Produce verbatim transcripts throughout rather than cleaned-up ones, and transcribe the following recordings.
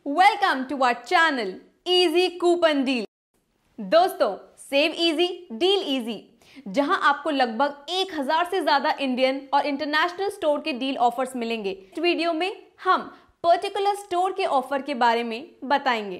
Welcome to our channel Easy Coupon Deal. दोस्तों, save easy deal easy, जहां आपको लगभग एक हजार से ज्यादा इंडियन और इंटरनेशनल स्टोर के डील ऑफर्स मिलेंगे। इस वीडियो में हम पर्टिकुलर स्टोर के ऑफर के बारे में बताएंगे।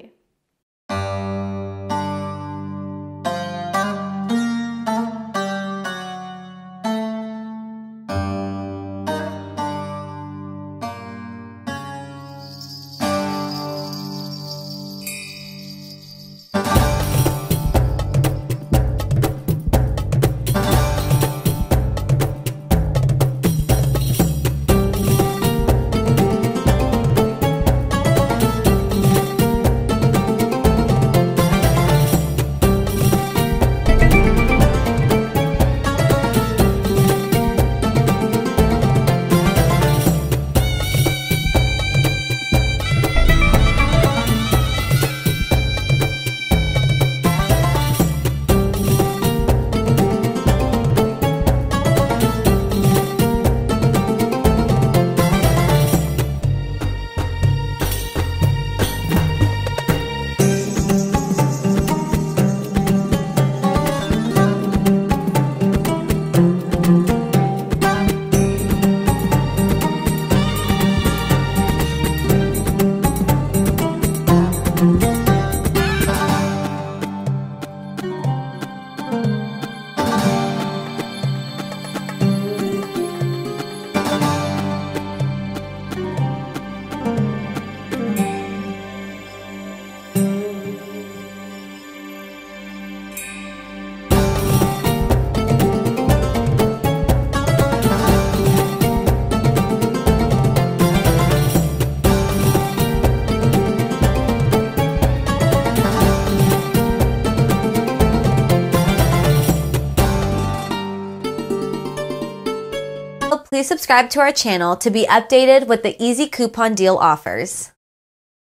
Please subscribe to our channel to be updated with the easy coupon deal offers.